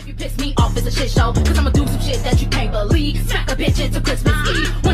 you piss me off, it's a shit show. Cause I'ma do some shit that you can't believe. Smack a bitch into Christmas Eve.